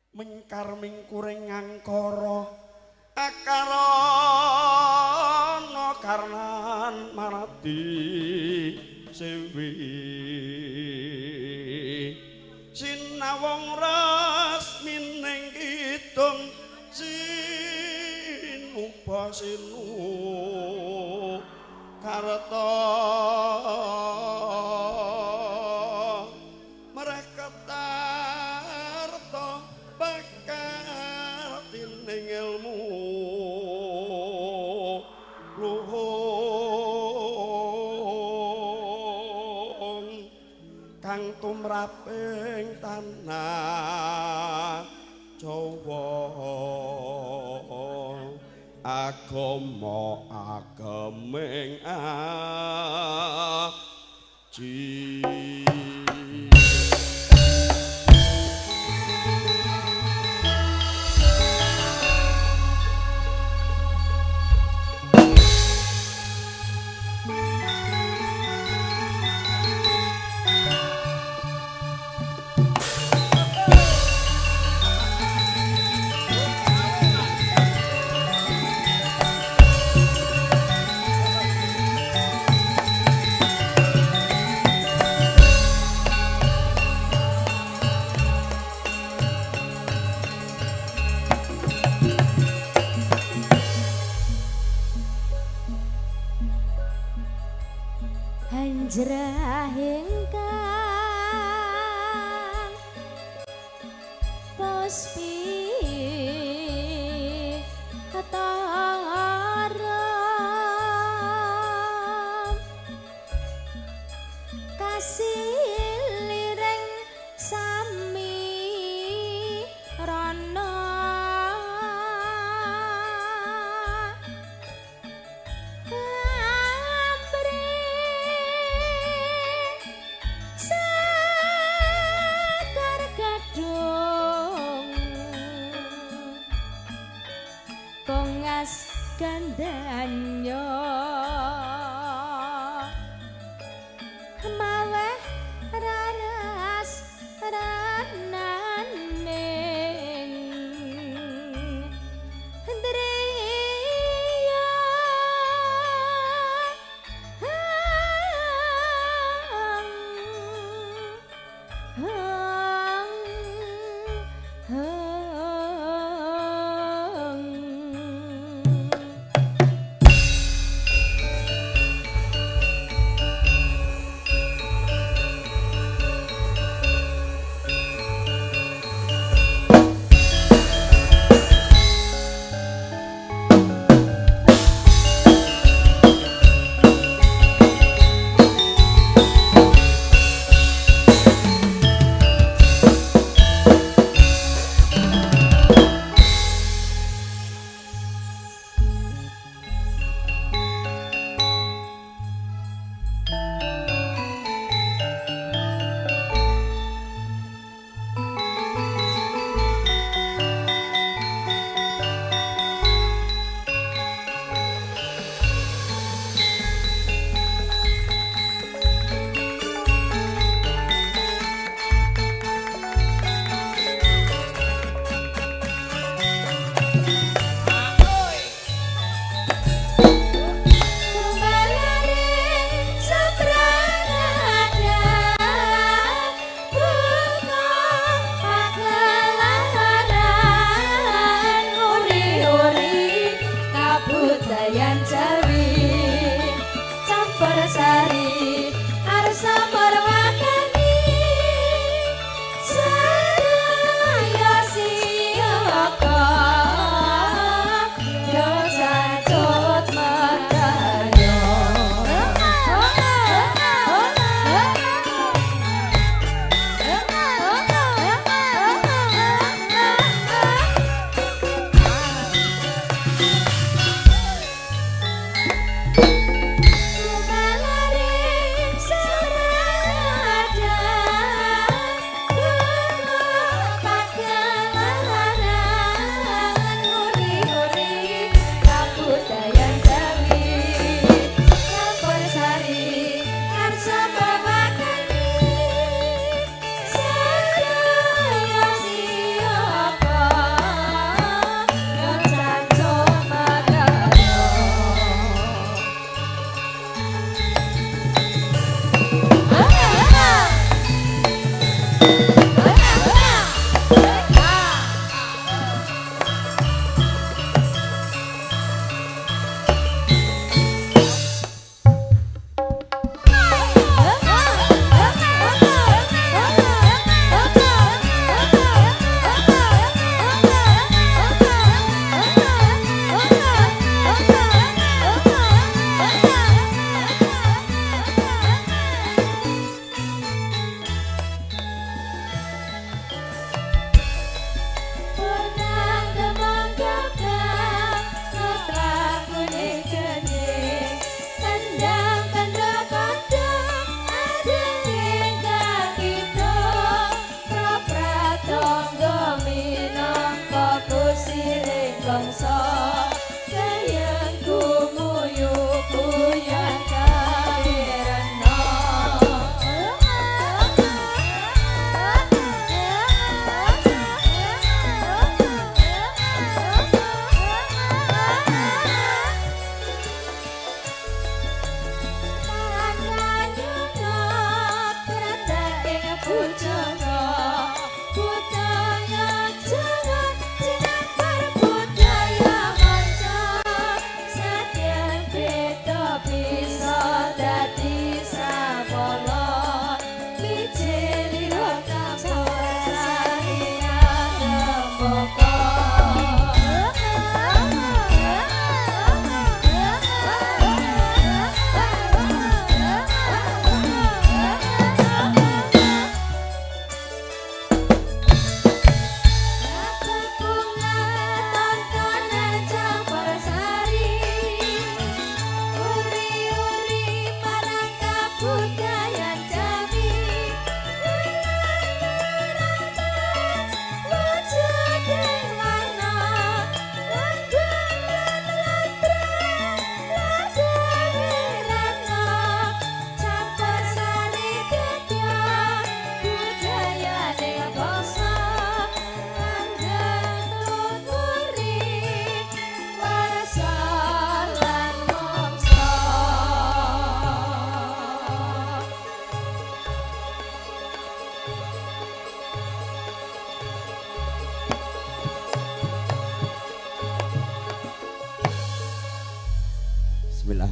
mingkar mingkuring ngangkara akarana karnan maradi sewi sinawong rasmining kidung sinupasinu karta mereka tarta bakal tining ilmu luhung kang tumraping tanah Jawa agama ageming aji Hanjrahing kang pospi ketara kasiliring sami rana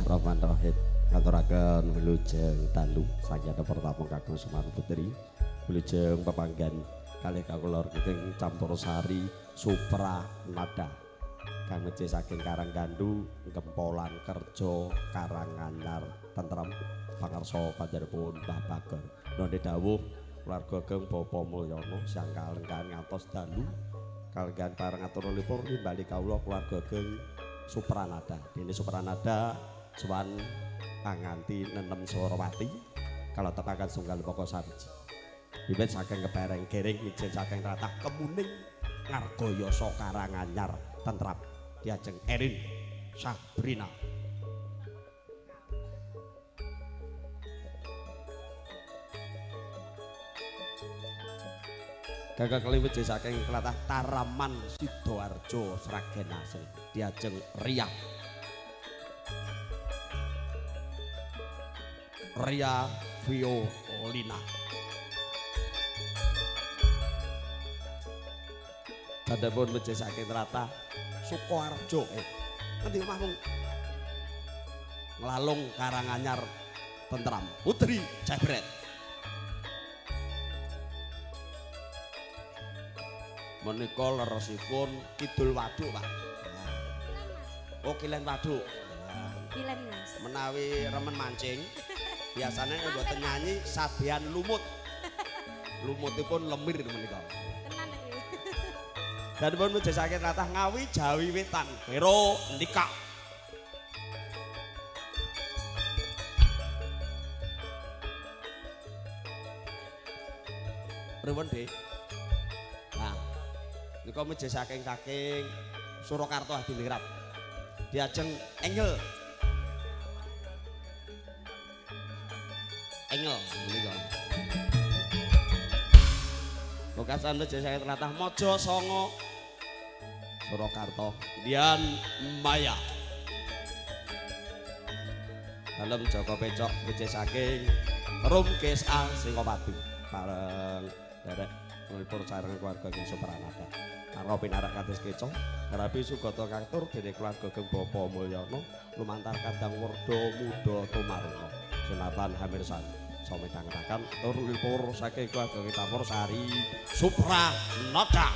Bismillahirrahmanirrahim. Ngaturaken wilujeng dalu sagyana pertama kagem Semar Putri. Wilujeng pepanggan kalih kawula ingkang Campursari Supra Nada. Kang meje saking Karanggandu, Gempolan Kerja, Karanganyar, Tentrem, pangarsa panjenenganipun Mbah Bagor. Nonde dawuh keluarga Geng Bapa Mulyana sang kalenggan ngantos dalu kalenggan bareng aturulipun nimbali kawula keluarga Geng Supranada. Dene Supranada sowan panganti nenem Surawati kalau tepakan sunggal pokok sabiji. Wiwit saking kepereng gering mijil saking ratah kemuning ngargayasa Karanganyar tentrap diajeng Erin Sabrina. Gagak keliwit saking kelatah Taraman Sidoarjo Sragen Asri diajeng Ria Violina. Dadapun meje saking ratah Sukoharjo ngendi omahmu nglalung Karanganyar Tentram Putri Jebret. Menika leresipun Kidul Waduk, Pak. Oh, Kilen Waduk. Kilen, Mas. Menawi remen mancing, biasanya mboten nyanyi sabian lumut. Lumutipun lemir menika. Tenan iki. Dan pun mujasake ratah Ngawi Jawi Wetan. Pero ndika. Pripun, Dik? Nah, nika meje saking Surakarta Adiningrat. Diajeng Engel menika. Lokasan meje saking ratah Mojo Songo Surakarta Dian Maya. Dalem Joko Pecok meje saking Rumkes A Singopati bareng derek melipur sareng keluarga Geng Supranada. Karo pinarak kados keco, Rabi Sugata Kaktur dene keluarga Geng Bapa Mulyana lumantar kadang werda muda tumaruna. Sunatan Hamirsan samedhangetaken tur lipur saking keluarga Geng Campursari Supranada.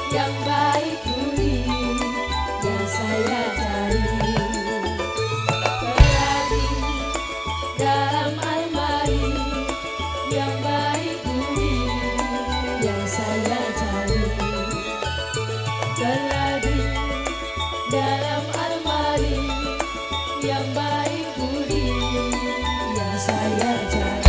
yang baik budi yang saya cari. Berlari dalam almari yang baik budi yang saya cari. Berlari dalam almari yang baik budi yang saya cari.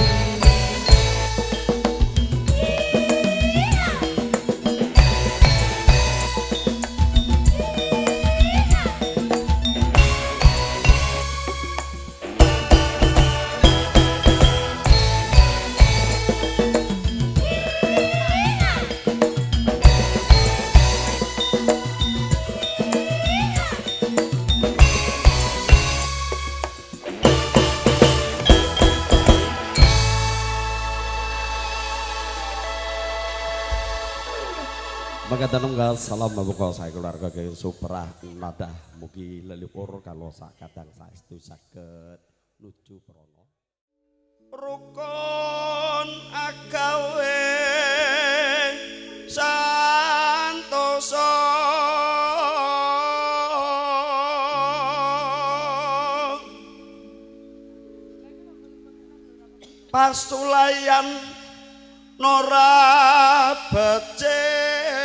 Makaten unggal salam mabuka saya keluarga ke Suprah Nadah mugi leluhur kalau sak kadang saestu saged nuju prana. Rukun agawe santosa pastulayan nora becik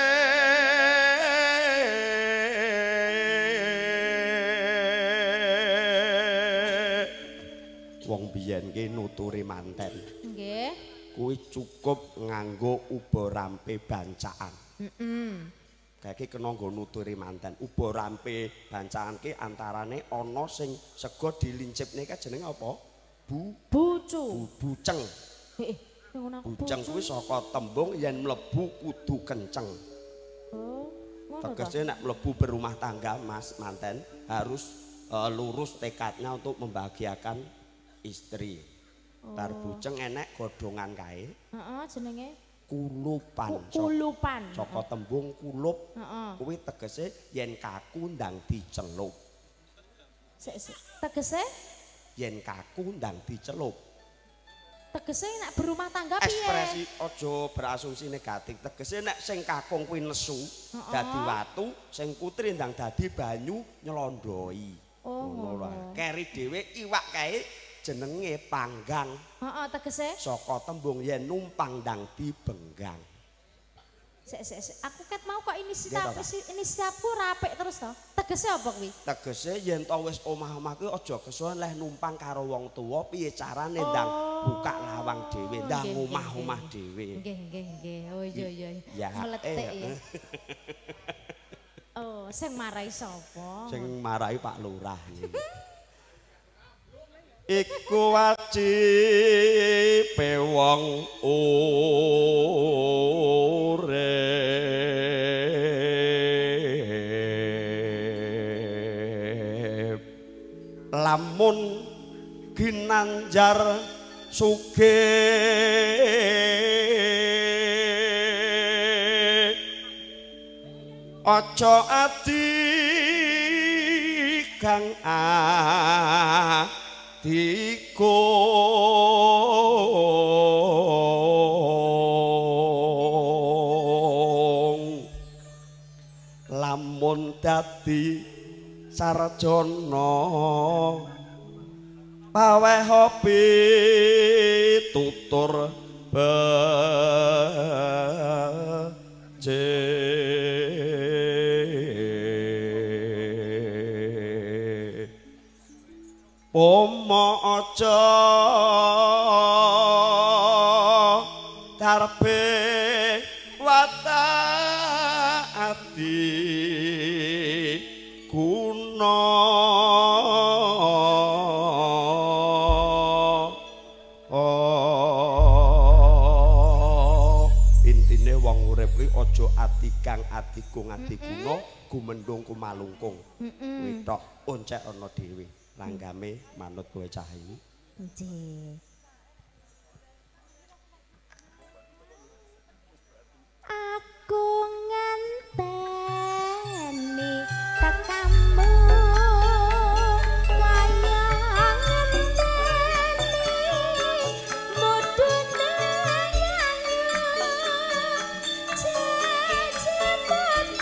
nuturi manten. Nggih. Kuwi cukup nganggo uba rampe bancaan. Kayak kena nggo nuturi manten. Uba rampe bancaan ki antarane ana sing sega dilincipne ka jenenge apa? Bucu. Buceng. Heeh. Buceng kuwi saka tembung yen mlebu kudu kenceng. Oh, ngono ta. Tegese nek mlebu berumah tangga Mas manten harus lurus tekadnya untuk membahagiakan istri. Bar buceng enek godhongan kae. Heeh, jenenge kulupan. Kulupan. Saka tembung kulup. Heeh. Kuwi tegese yen kaku ndang dicelup. Tegese yen kaku ndang dicelup. Tegese nek berumah tangga piye? Ekspresi aja berasumsi negatif. Tegese nek sing kakung kuwi nesu dadi watu, sing putri ndang dadi banyu nyelondoi. Oh. Keri dhewe iwak kae jenenge panggang. Heeh, tegese saka tembung yen numpang ndang dibenggang. Aku ket mau kok inisiatifku rapik terus to. Tegese apa kuwi? Tegese yen to wis omah-omah kuwi aja kesuwen leh numpang karo wong tuwa piye carane ndang buka lawang dhewe, ndang omah-omah dhewe. Nggih. Oh iya. Meletik ya. Oh, sing marai sapa? Sing marai Pak Lurah iki. Iku wajibe wong urip lamun ginanjar sugih aja ati kang dikung lamun dadi sarjana paweh hobi tutur Pomo aja darbe wataati guna intine wong urip kuwi aja ati kang adiguna gumendhung kumalungkung kuwi tok oncek ana dhewe langgame manut kowe cah iki. Nggih. Aku ngenteni tekamu kaya ngenteni mudune yang jejebut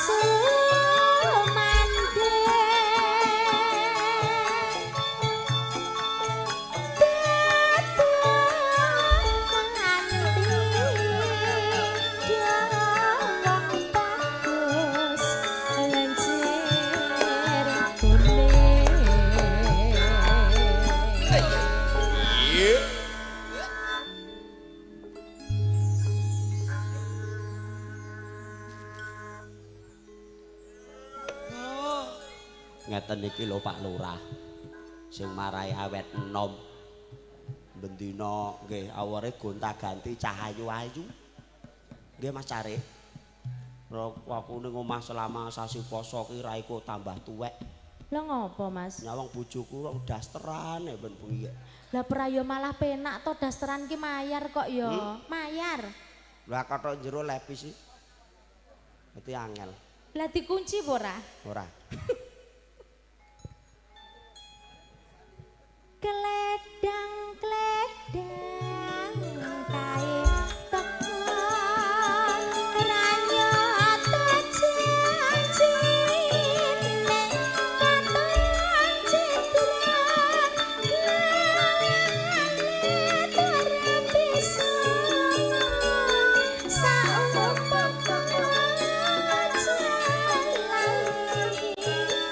Ngeten iki lho Pak Lurah sing marai awet enom bendina nggih awore gonta-ganti cahayu-ayu nggih Mas Cari aku ning omah selama sasi poso ki raiku tambah tuwek Lah ngopo Mas? nyawang bojoku dasteran ben bengi Lah prayo malah penak to dasteran ki mayar kok ya mayar lah kathok jero lepis sih berarti angel lah dikunci apa ora? ora Kledang-kledang kae teko ranyata janjine katon citra lara bisa saumpama jalani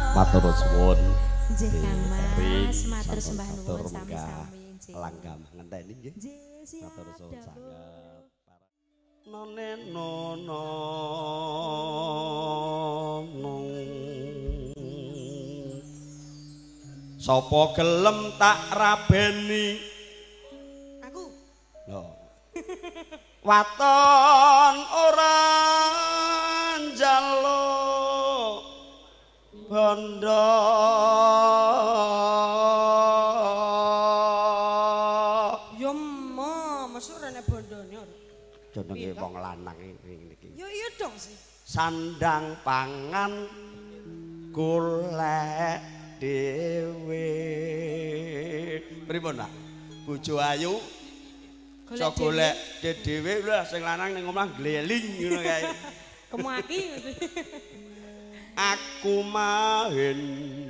Matur suwun. Nggih Kang Mas, matur Sampun sembah matur nuwun menggah sami-sami nggih. langgam ngenteni nggih. Nggih, siap. Matur suwun dawuh. sanget. None nono nong sapa gelem tak rabeni Aku. lho waton ora njaluk bondo Yo mesuk rene bondone. jenenge wong lanang iki Yo iya dong sih. sandang pangan golek dhewe pripun Nak bojo ayu iso golek dhewe lho sing lanang ning omah gleling ngono kae Kemaki. aku mahen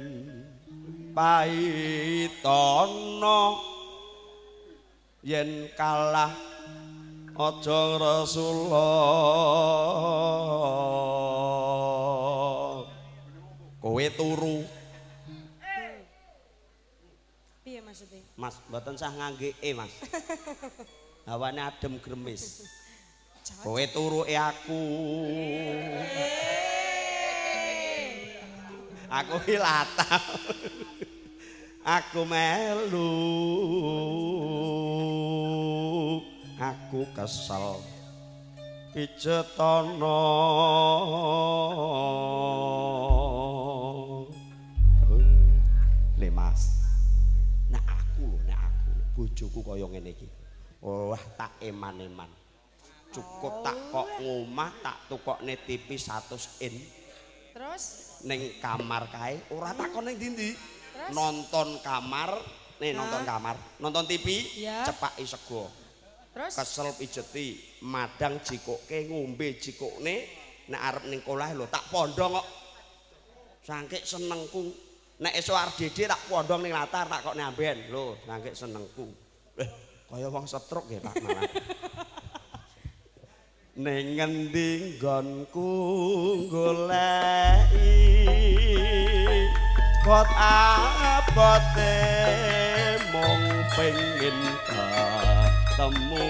paitana yen kalah aja Rasulullah kowe turu Piye maksudnya? Mas mboten sah ngangge Mas hawane adem gremis kowe turuke aku latah aku melu aku kesel pijetana le Mas nek aku bojoku kaya ngene iki wah tak eman-eman cukup tak kok ngomah tak tukokne TV 100 in Terus ning kamar kae ora takon ning ndi Terus? nonton kamar nonton TV Ya. cepaki sego terus kesel pijeti madang jikoke ngombe jikokne nek arep ning kolah lho tak pondong kok saking senengku nek esuk arep dede tak pondong ning latar tak kok nyamben lho saking senengku kaya wong setruk nggih Pak malah ning ngendi nggonku goleki bot abote mung pengin ketemu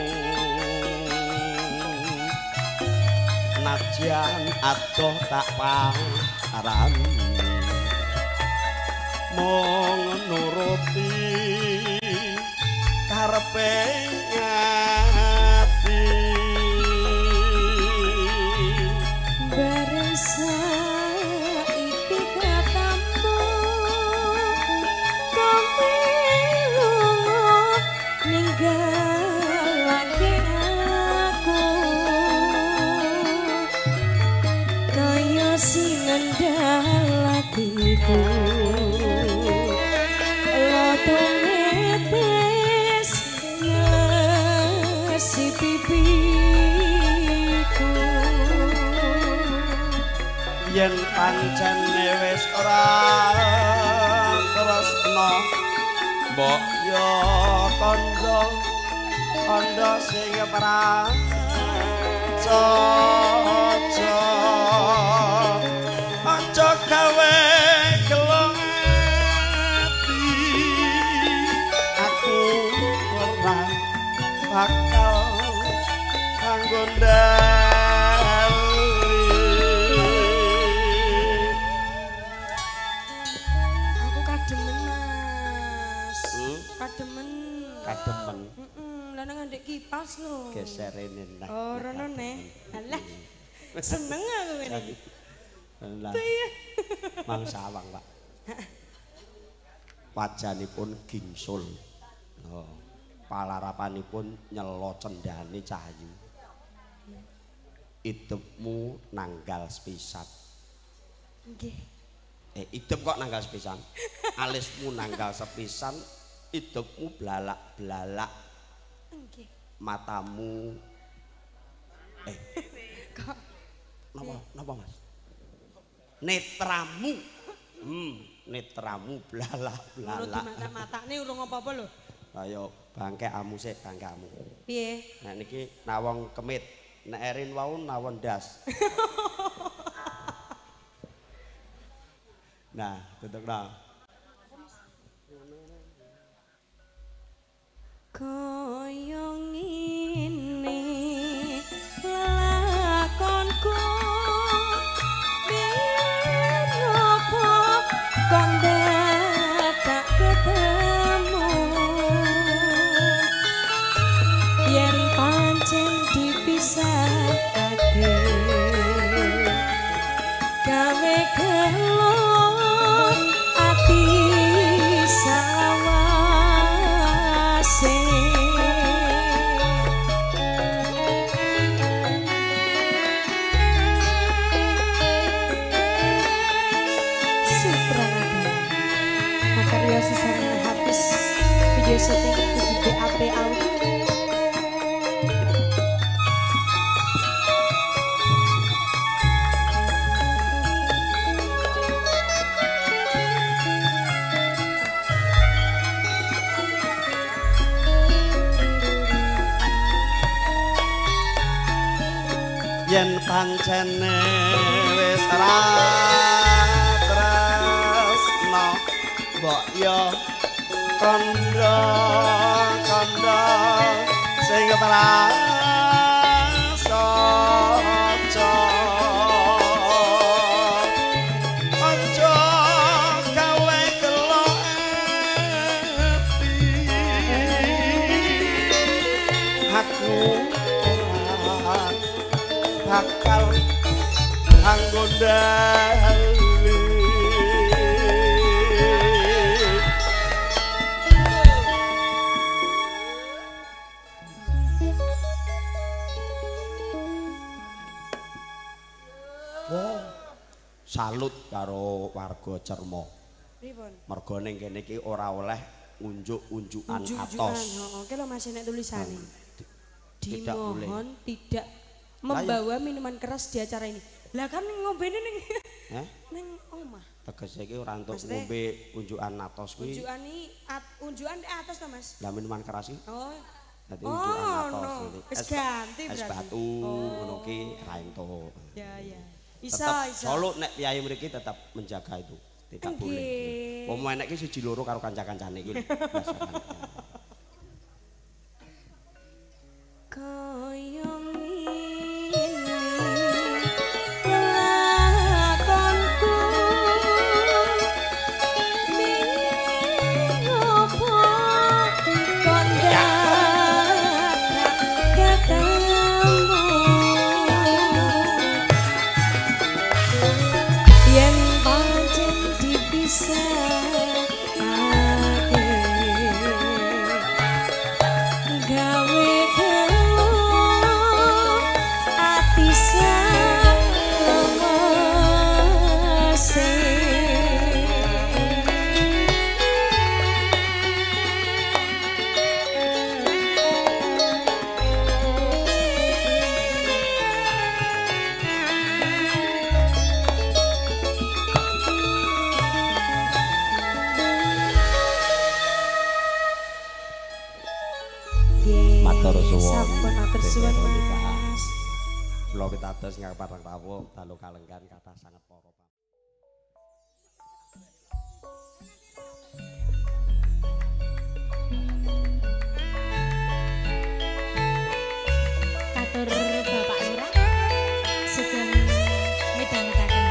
najan adoh tak parani mung nuruti karepe ngati baresa iki katamu kamilu ninggalake aku kaya sinendal atiku lotong etes ngasi pipiku yen pancene wis ora tresno mbok yo kandha sing pracaca aja gawe gelong ati aku ora bakal kanggo Aku kademen Mas. Kademen. kademen Lah nang ndek kipas lho. geser ini nah. Oh, rono neh. Alah. Seneng aku ngene. Lah. Mang sawang, Pak. Wajanipun gingsul. Oh. Palarapanipun nyelo cendhane cahayu. Idepmu nanggal sepisan. Nggih. Idep kok nanggal sepisan. Alismu nanggal sepisan, idepmu blalak-blalak. Nggih. Matamu Kok Napa Mas? Netramu. Netramu ngono blalak-blalak. di mata-matane urung apa-apa lho. Ayo bangkekamu sik, bangkekamu. Piye? Nek niki nawong kemit, nek erin wau nawon das. Nah, tutuk no. Kaya ngene lakonku biyen apa kon tak ketemu yen pancen dipisahake gawe gelo ati sawase Makarya Susana Hafiz video syuting di BAP Audio. Yen pancene wis ra tresno mbok yo kandha sing prasaja aja gawe gelo ati aku bakal anggo ndali salut karo warga Cermo. Pripun? Mergo ning kene iki ora oleh unjuk-unjukan atos. Heeh, ki lho masih nek tulisane. Tidak boleh. Dimohon tidak membawa minuman keras di acara ini. Lah kan ngombene ning ning omah. Tegese iki ora entuk ngombe unjukan atos kuwi. Unjukan di atas ta, Mas? Lah minuman keras iki. Oh. Dadi unjukan atos ini. Wis ganti es berarti. batu ngono ki ra entuk. Ya. Tetap Iso. Solo nek piyai mriki tetap menjaga itu. Tidak boleh. Wong enek ki siji loro karo kanca-kancane iki. Kaya ngene lakonku biyen apa kon ketemu yen pancen dipisahake gawe gelo ati sawase Matur suwun. Sampun matur suwun, Mas. Kula pitados ngapareng rawuh dalu kalenggan kathah sanget para Katur Bapak Lurah sugeng midhangetaken.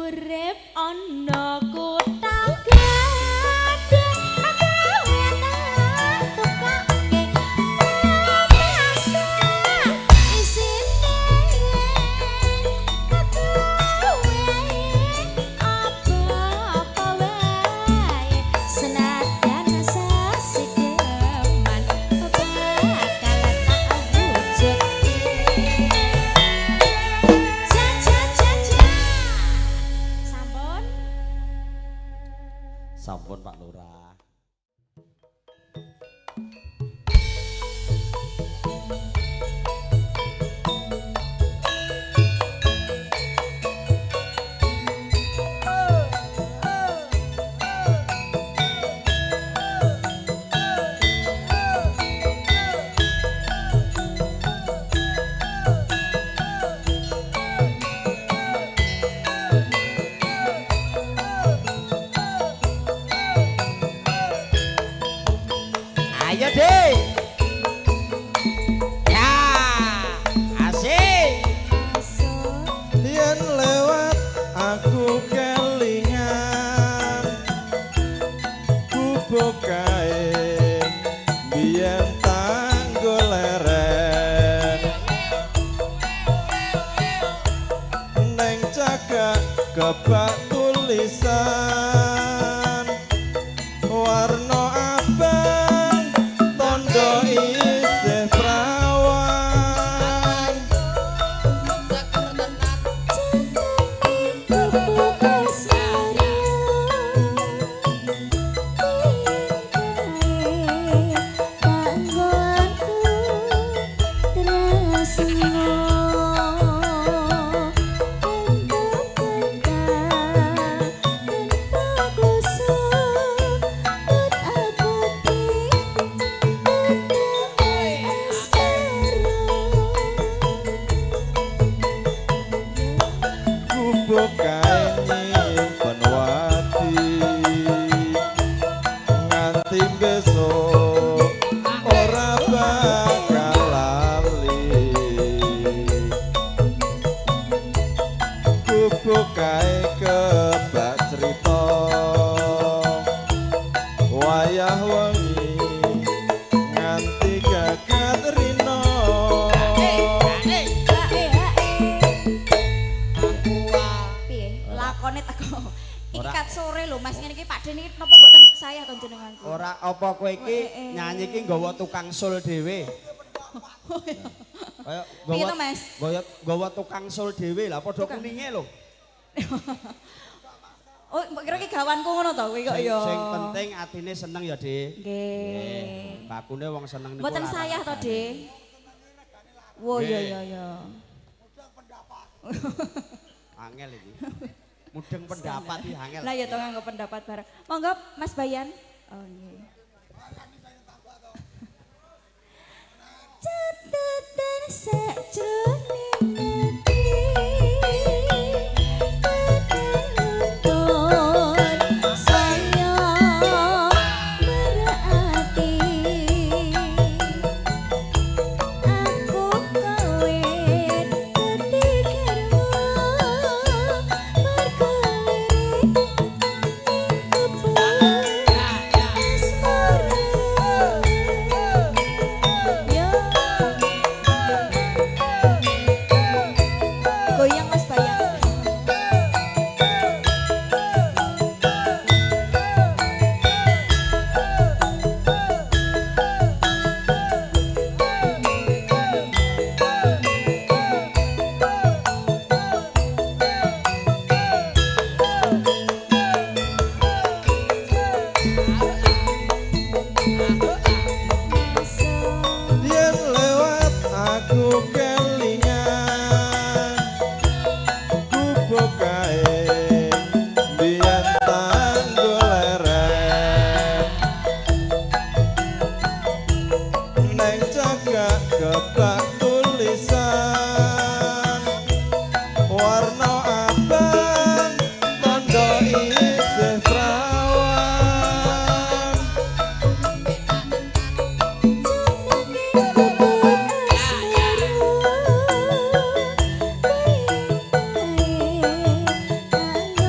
urip ana kutha gedhe gawe tak tukake biasa isine apa wae senajan sasideman bakal tak wujud sampun Sampun Pak Lurah. Ayo deh. Ya, asik. Yen lewat aku kelingan bubuk kae biyen tanggo leren neng cagak kebak tulisan warna abang tondo isih prawan bubuk kae nyimpen wati nganti besok ora bakal lali bubuk kae kebak cerita wayah wengi nganti gagat rino Lakone teko Ora. ikat sore lho Mas ngene iki Pak Den iki napa mboten saya to jenenganku. Ora apa kowe iki nyanyi iki nggawa tukang sul dhewe. Kaya Piye to, Mas? nggawa tukang sul dhewe lah padha kuninge lho. Oh, mbok kira ki gawanku ngono to kowe kok ya. Sing penting atine seneng ya, Dik. Nggih. Bakune wong seneng niku. Mboten saya to, Dik. Wo ya ya ya. Angel iki. Mudeng pendapat iki angel. Lah ya to nganggo pendapat bareng. Monggo Mas Bayan. Oh nggih. Catatan sajroning ati nuntun saya berarti aku kawin ketigarmu berkeliling goyang Mas Bayang. yen lewat aku kelingan bubuk kae biyen tanggo leren neng cagak kebak tulisan warna abang tondo isih prawan Tanggo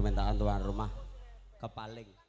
permintaan tuan rumah kepaling.